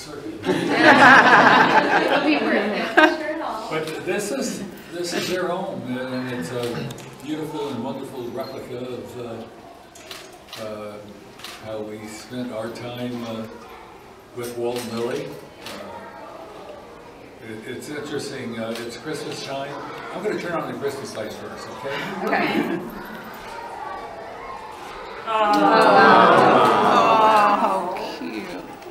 circuit. It'll be worth it. But this is their home, and it's a beautiful and wonderful replica of how we spent our time with Walt and Lily. It's interesting. It's Christmas time. I'm going to turn on the Christmas lights first, okay? Okay. Oh, how cute.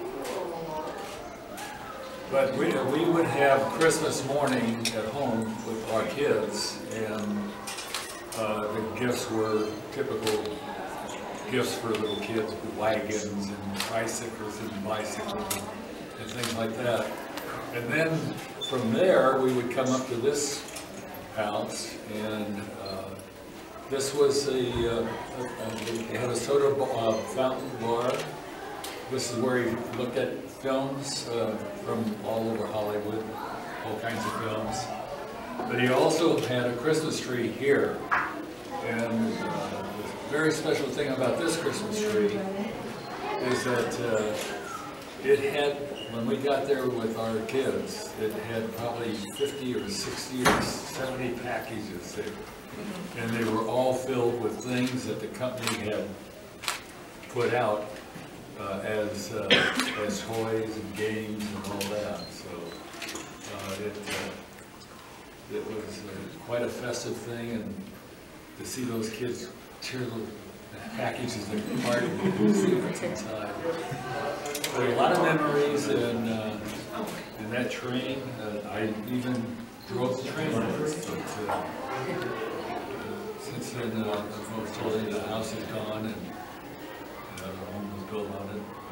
But we would have Christmas morning at home with our kids, and the gifts were typical gifts for little kids with wagons and tricycles and bicycles and things like that. And then from there, we would come up to this house, and this was they had a soda fountain bar. This is where he looked at films from all over Hollywood, all kinds of films. But he also had a Christmas tree here. And the very special thing about this Christmas tree is that it had, when we got there with our kids, it had probably 50 or 60 or 70 packages there. And they were all filled with things that the company had put out as toys and games and all that. So it was quite a festive thing, and to see those kids tear those packages apart and see what's inside. There are a lot of memories in that train. I even drove the train on it, but since then, I was told the house is gone and the home was built on it.